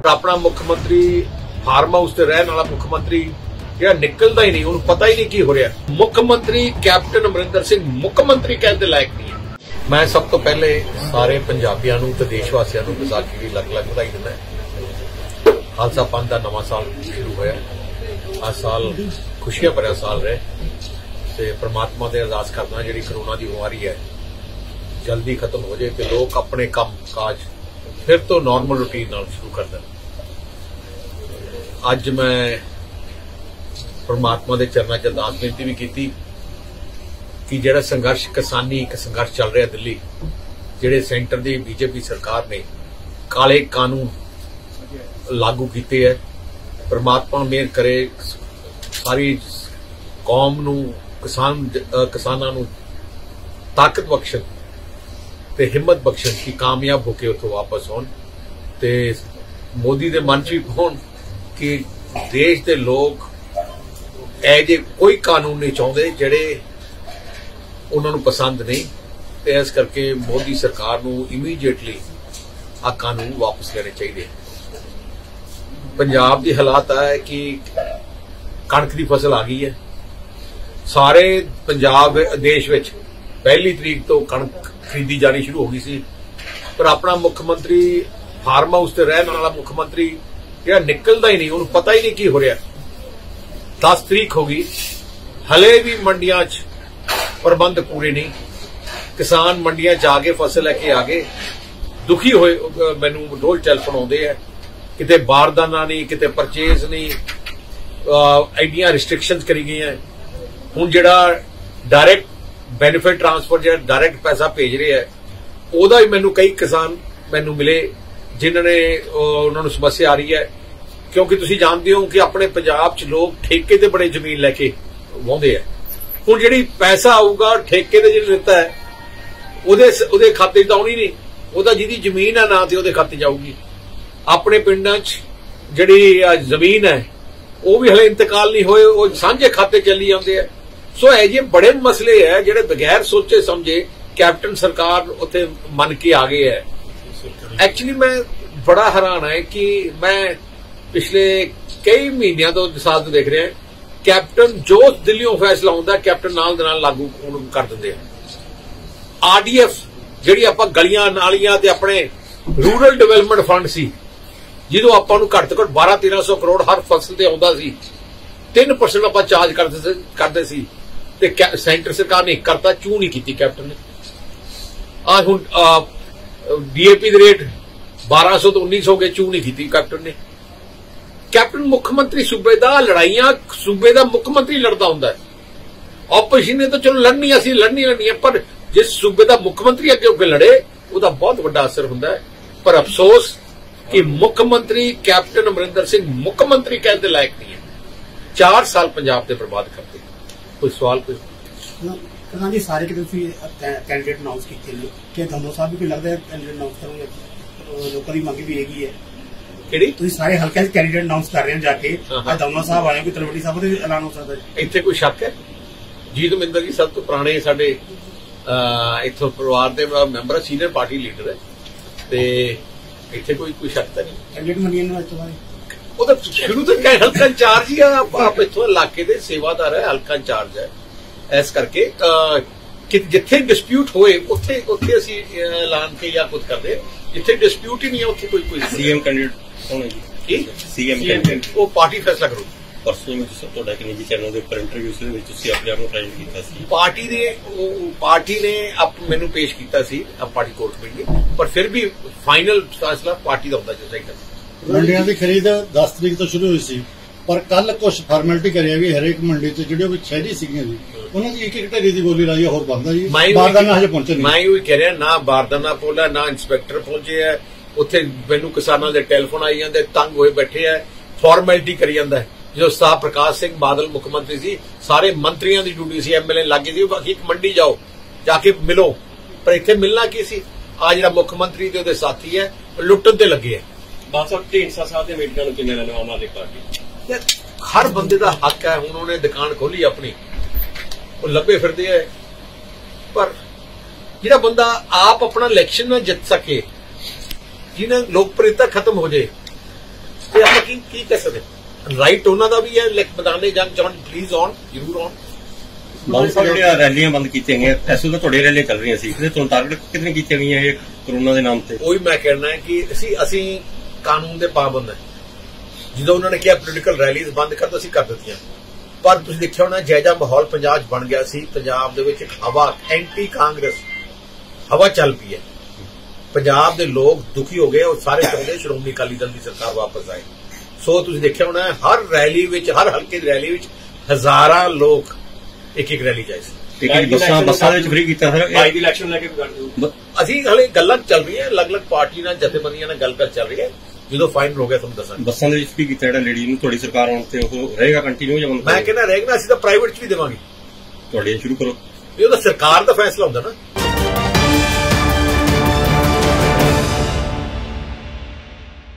अपना मुख्यमंत्री farm house से रहने वाला मुख्यमंत्री ਜਿਹੜਾ ਨਿਕਲਦਾ ਹੀ ਨਹੀਂ, ਉਹਨੂੰ ਪਤਾ ਹੀ ਨਹੀਂ ਕੀ ਹੋ ਰਿਹਾ। ਮੁੱਖ ਮੰਤਰੀ ਕੈਪਟਨ ਅਮਰਿੰਦਰ ਸਿੰਘ ਮੁੱਖ ਮੰਤਰੀ ਕਹਿਣ ਦੇ ਲਾਇਕ ਨਹੀਂ ਹੈ। ਮੈਂ ਸਭ ਤੋਂ ਪਹਿਲੇ ਸਾਰੇ ਪੰਜਾਬੀਆਂ ਨੂੰ ਤੇ ਦੇਸ਼ ਵਾਸੀਆਂ ਨੂੰ ਵਿਸਾਖੀ ਦੀ ਲੱਖ-ਲੱਖ ਵਧਾਈ ਦਿੰਦਾ। ਖਾਲਸਾ ਪੰਥ ਦਾ ਨਵਾਂ ਸਾਲ ਸ਼ੁਰੂ ਹੋਇਆ। ਆ ਸਾਲ ਖੁਸ਼ੀਆਂ ਭਰਿਆ ਸਾਲ ਰਹੇ ਤੇ ਪ੍ਰਮਾਤਮਾ ਦੇ ਅਰਦਾਸ ਕਰਦਾ ਜਿਹੜੀ ਕਰੋਨਾ ਦੀ ਬਿਮਾਰੀ ਹੈ ਜਲਦੀ ਖਤਮ ਹੋ ਜਾਏ ਤੇ ਲੋਕ ਆਪਣੇ ਕੰਮ ਕਾਜ ਫਿਰ ਤੋਂ ਨਾਰਮਲ ਰੂਟੀਨ ਨਾਲ ਸ਼ੁਰੂ ਕਰ ਦੇਣ। ਅੱਜ ਮੈਂ परमात्मा के चरणों च अरदास बेनती भी की कि जिहड़ा संघर्ष किसानी एक संघर्ष चल रहा दिल्ली, जिहड़े सेंटर की बीजेपी सरकार ने काले कानून लागू किए है, परमात्मा मेहर करे सारी कौम नूं किसानां नूं ताकत बख्शण ते हिम्मत बख्शण कि कामयाब होकर उत्थों वापस आउण ते मोदी दे मन च भी पाउण कि देश के लोग ऐजे कोई कानून नहीं चाहते जिहड़े उन्होंने पसंद नहीं, तो इस करके मोदी सरकार नूं इमीडिएटली आ कानून वापस लेने चाहिए। पंजाब की हालात है कि कणक की फसल आ गई है, सारे पंजाब देश विच पहली तरीक तो कणक खरीदी जानी शुरू हो गई सी, पर अपना मुख्यमंत्री फार्म हाउस से रहने वाला मुख्यमंत्री जिहड़ा निकलदा ही नहीं, उन्होंने पता ही नहीं की हो रहा। 10 तरीक हो गई, हले भी मंडियां च प्रबंध पूरे नहीं। किसान मंडियां च आगे फसल लैके आ गए, दुखी होए मैनू रोज टेलीफोन आउंदे है, किते बारदाना नहीं, किते परचेज नहीं, एडियां रिस्ट्रिक्शंस करी गई हैं। हुण जिहड़ा डायरैक्ट बेनिफिट ट्रांसफर जिहड़ा डायरैक्ट पैसा भेज रहे है, ओहदा भी मैनू कई किसान मैनू मिले जिन्हां ने उन्हां नूं समस्या आ रही है, क्योंकि तुसीं जानते हो कि अपने पंजाब च लोग ठेके ते बड़े जमीन लैके वाहुंदे है। हुण जिहड़ी पैसा आऊगा ठेके ते जिहड़ा लिता है ओहदे खाते च तां आउणी नहीं, ओहदा जिहदी जमीन है ना ते ओहदे खाते च आऊगी। अपने पिंडां च जिहड़ी जमीन है वो भी हले इंतकाल नहीं होए, वो सांझे खाते चली जाते हैं। सो ये बड़े मसले है जिहड़े बगैर सोचे समझे कैप्टन सरकार उत्थे मन के आ गए है। एक्चुअली मैं बड़ा हैरान है कि मैं पिछले कई महीनों तो साल तो देख रहे हैं कैप्टन जो दिल्लियों फैसला होता है कैप्टन नाल दे नाल लागू कर देंगे। आरडीएफ जिहड़ी आपां गलियां नालियां ते अपने रूरल डेवलपमेंट फंड सी जिदों आपां नूं घट तो घट 1200-1300 करोड़ हर फसल ते आउंदा सी, 3% आपां चार्ज करदे सी ते सेंटर सरकार ने करता चूं नहीं कीती कैप्टन ने। आ हुण डीएपी दे रेट 1200 तो 1900 हो गए, चूं नहीं कीती कैप्टन ने। कैप्टन मुख्यमंत्री सूबे दा लड़ाइयां सूबे दा मुख्यमंत्री लड़दा हुंदा है। ऑपोजिशन ने तो चलो लड़नी असीं लड़नी है, पर जिस सूबे दा मुख्यमंत्री अगे होके लड़े उहदा बहुत बड़ा असर हुंदा है। पर अफसोस कि मुख्यमंत्री कैप्टन अमरिंदर सिंह मुख्यमंत्री कहने दे लायक नहीं है। 4 साल पंजाब दे बर्बाद करते। कोई सवाल कोई हाँ जी, सारे कैंडिडेट अनाउंस किए ने कि धनों साहब भी कोई लगता है कैंडिडेट अनाउंस करोगे, लोगों की मंग भी यही है सारे हल्के कैंडिडेट अनाउंस कर रहे हैं जाके दमना साहब आए, कोई तलवंडी साहब का ऐलान हो सकता है। इत्थे कोई शक है? जीत मिंदर जी सब तो पुराने साडे इत्थों परिवार दे मैंबर सीनियर पार्टी लीडर है ते इत्थे कोई शक तो नहीं। कैंडिडेट मनिए ने वो तो शुरू तो क्या हल्का इंचार्ज ही आप इत्थों इलाके दे सेवादार है, हल्का इंचार्ज है। इस करके कि जिथे डिस्प्यूट होए उत्थे असीं ऐलान के या कुछ करदे, जिथे डिस्प्यूट ही नहीं है उत्थे कोई सीएम कैंडिडेट सीएम कैंडिडेट वो पार्टी फैसला करो। परसों में तुहाडा एक निजी चैनल के उपर इंटरव्यू से विच तुसीं अपने आप नूं ट्राई कीता सी, पार्टी ने मैनूं पेश कीता सी पार्टी कोर्ट में, पर फिर भी फाइनल फैसला पार्टी दा हुंदा चाहीदा। मंडियां दी खरीद 10 तरीक तो शुरू हुई सी, पर कल कुछ फॉर्मेलिटी करी गई हरेक मंडी च जिहड़ी शहरी सीगीआं जी उन्हां दी एक ढेरी दी बोली लाई होर बंद है जी। बारदाना हजे पहुंचे नहीं। मैं ही कह रहा ना बारदाना पहुंचा ना इंस्पैक्टर पहुंचे है उत्थे। मैनूं किसानां दे टैलीफोन आई जांदे, तंग होए बैठे है, फॉर्मेलिटी करी जांदा है। जो साहब प्रकाश सिंह बादल मुख्यमंत्री सी, सारे मंत्रियों की ड्यूटी सी, एमएलए लागे सी, बाकी एक मंडी जाओ जाके मिलो, पर इत्थे मिलना की सी? आ जिहड़ा मुख्यमंत्री ते उहदे साथी है लुट्टन ते लगे है। बात साहब ढींडसा साहब दे मीटिंगां नूं किन्ने लैणा आम आदमी पार्टी? हर बंदे का हक है, उन्होंने दुकान खोली अपनी, वो लभे फिरदे है, पर जिहड़ा बंदा आप अपना इलेक्शन में जित सके, जिन्हें लोकप्रियता खत्म हो जाए, ਕੀ ਕਹਿ ਸਕਦੇ ਰਾਈਟ ਉਹਨਾਂ ਦਾ ਵੀ ਹੈ ਮੈਦਾਨੇ ਜੰਗ ਚਾਹਣ ਪਲੀਜ਼ ਆਨ ਜ਼ਰੂਰ ਆਨ ਬਹੁਤ ਸਾਰੀਆਂ ਰੈਲੀਆਂ ਬੰਦ ਕੀਤੀਆਂ ਗਈਆਂ ਐਸੋ ਤਾਂ ਤੁਹਾਡੇ ਰੈਲੀਆਂ ਚੱਲ ਰਹੀਆਂ ਸੀ ਇਹਦੇ ਤੋਂ ਟਾਰਗੇਟ ਕਿਤਨੇ ਕੀਤੀਆਂ ਗਈਆਂ ਇਹ ਕਰੋਨਾ ਦੇ ਨਾਮ ਤੇ ਉਹੀ ਮੈਂ ਕਹਿਣਾ ਹੈ ਕਿ ਅਸੀਂ ਕਾਨੂੰਨ ਦੇ ਪਾਬੰਦ ਹਾਂ ਜਦੋਂ ਉਹਨਾਂ ਨੇ ਕਿਹਾ ਪੋਲੀਟੀਕਲ ਰੈਲੀਜ਼ ਬੰਦ ਕਰ ਦੋ ਅਸੀਂ ਕਰ ਦਿੱਤੀਆਂ ਪਰ ਤੁਸੀਂ ਦੇਖਿਆ ਹੋਣਾ ਜਾਇਜ਼ਾ ਮਾਹੌਲ ਪੰਜਾਬ 'ਚ ਬਣ ਗਿਆ ਸੀ ਪੰਜਾਬ ਦੇ ਵਿੱਚ ਇੱਕ ਹਵਾ ਐਂਟੀ ਕਾਂਗਰਸ ਹਵਾ ਚੱਲ ਪਈ ਹੈ ਪੰਜਾਬ ਦੇ ਲੋਕ ਦੁਖੀ ਹੋ ਗਏ ਔਰ ਸਾਰੇ ਚਾਹੁੰਦੇ ਸ਼੍ਰੋਮਣੀ ਅਕਾਲੀ ਦਲ ਦੀ ਸਰਕਾਰ ਵਾਪਸ ਆਏ ਸੋ ਤੁਸੀਂ ਦੇਖਿਆ ਹੋਣਾ ਹਰ ਰੈਲੀ ਵਿੱਚ ਹਰ ਹਲਕੇ ਦੀ ਰੈਲੀ ਵਿੱਚ ਹਜ਼ਾਰਾਂ ਲੋਕ ਇੱਕ ਰੈਲੀ ਜਾਏ ਸੀ ਬੱਸਾਂ ਦੇ ਵਿੱਚ ਫ੍ਰੀ ਕੀਤਾ ਸਰ ਬਾਈ ਇਲੈਕਸ਼ਨ ਲੈ ਕੇ ਅਸੀਂ ਹਲੇ ਗੱਲਾਂ ਚੱਲ ਰਹੀਆਂ ਅਲੱਗ-ਅਲੱਗ ਪਾਰਟੀ ਨਾਲ ਜਥੇਬੰਦੀਆਂ ਨਾਲ ਗੱਲ ਚੱਲ ਰਹੀ ਹੈ ਜਦੋਂ ਫਾਈਨਲ ਹੋ ਗਿਆ ਤੁਹਾਨੂੰ ਦੱਸਾਂਗੇ ਬੱਸਾਂ ਦੇ ਵਿੱਚ ਵੀ ਕੀਤਾ ਜਿਹੜਾ ਲੇਡੀ ਨੂੰ ਤੁਹਾਡੀ ਸਰਕਾਰ ਆਉਣ ਤੇ ਉਹ ਰਹੇਗਾ ਕੰਟੀਨਿਊ ਜਾਂ ਬੰਦ ਮੈਂ ਕਹਿੰਦਾ ਰਹੇਗਾ ਅਸੀਂ ਤਾਂ ਪ੍ਰਾਈਵੇਟ 'ਚ ਵੀ ਦੇਵਾਂਗੇ ਤੁਹਾਡੇ ਸ਼ੁਰੂ ਕਰੋ ਇਹ ਤਾਂ ਸਰਕਾਰ ਦਾ ਫੈਸਲਾ ਹੁੰਦਾ ਨਾ